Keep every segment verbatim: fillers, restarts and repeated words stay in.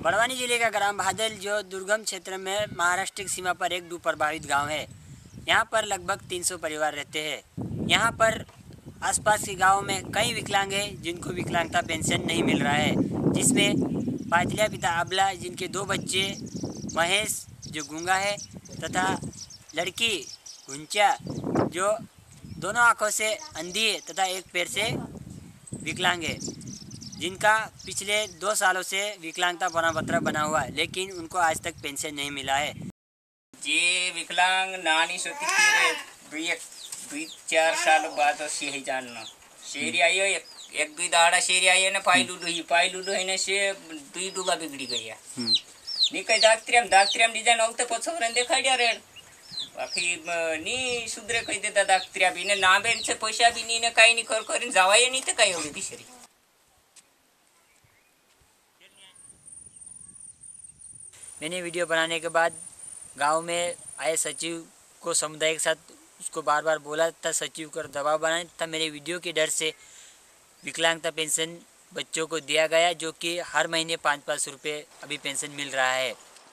बड़वानी जिले का ग्राम भादल जो दुर्गम क्षेत्र में महाराष्ट्र की सीमा पर एक डूब प्रभावित गांव है। यहाँ पर लगभग तीन सौ परिवार रहते हैं। यहाँ पर आसपास के गांव में कई विकलांग हैं जिनको विकलांगता पेंशन नहीं मिल रहा है, जिसमें पायतलिया पिता अबला जिनके दो बच्चे महेश जो गूंगा है तथा लड़की गुंचा जो दोनों आंखों से अंधी है तथा एक पैर से विकलांग है, जिनका पिछले दो सालों से विकलांगता प्रमाण पत्र बना हुआ है, लेकिन उनको आज तक पेंशन नहीं मिला है। जे विकलांग नानी सोती फिर दुई एक दुई चार साल बाद से जानना शेरी आई हो एक एक दुई दाड़ा शेरी आई है ना पाई लूडो ही पाई लूडो है ना से दुई डूबा बिगड़ी गई है। नी कई दाक्त्रियम दाक्त्रियम डिजाइन औते पछोरन देखा दिया रे बाकी नी सुधरे कई देता दाक्त्रिया भी ने ना बेन से पैसा भी नी ने काई नी कर करिन जावाय नी ते काई होगी बिसरी। मैंने वीडियो बनाने के बाद गांव में आए सचिव को समुदाय के साथ उसको बार बार बोला था, सचिव को दबाव बनाया था। मेरे वीडियो के डर से विकलांगता पेंशन बच्चों को दिया गया, जो कि हर महीने पाँच पाँच रुपये अभी पेंशन मिल रहा है।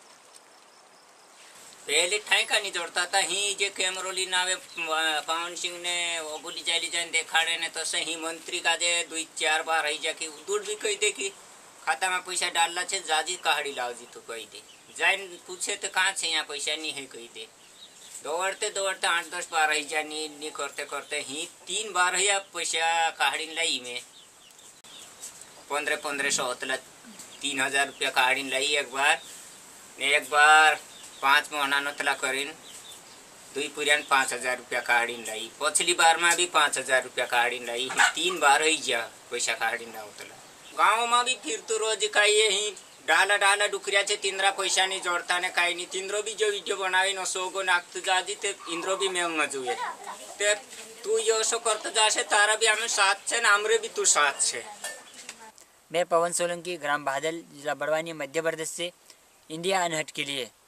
पहले ठाई का नहीं जोड़ता था ही जे कैमरोली नावे पवन सिंह ने वो बोली जाली जान देखाड़े ने तो सही मंत्री का जे दुई चार बार रही जाके दूर भी कही दे कि खाता में पैसा डालना छे जाजी कहाड़ी लाओ जी तो कही दे जाइन पूछे तो कहाँ से यहाँ पैसा नहीं है कही दे दौड़ते दौड़ते आठ दस बार रही जा नी, नी करते करते ही तीन बार है पैसा कहाड़ी लाई में पंद्रह पंद्रह सौ होतला तीन हजार रुपया कहाड़ी लाई एक बार ने एक बार पाँच महीना नतला करीन दुई पुरियान पाँच हजार रुपया कहाड़ी लाई पछली बार में भी पाँच हजार रुपया कहाड़ी लाई तीन बार ही जा पैसा कहाड़ी ला होतला गाँव में भी फिर तो रोज का ये ही डाला डाला डुकरिया छे तिंद्रा पैसा नहीं जोड़ता ने काई नहीं तिंद्रो भी जो वीडियो बनावी न सोगो नाकतु जाजी ते इंद्रो भी में मजुए ते तू यो सो करते जासे तारा भी हमें साथ छे ना हमरे भी तू साथ छे। मैं पवन सोलंकी ग्राम भादल जिला बड़वानी मध्य प्रदेश से इंडिया अनहट के लिए।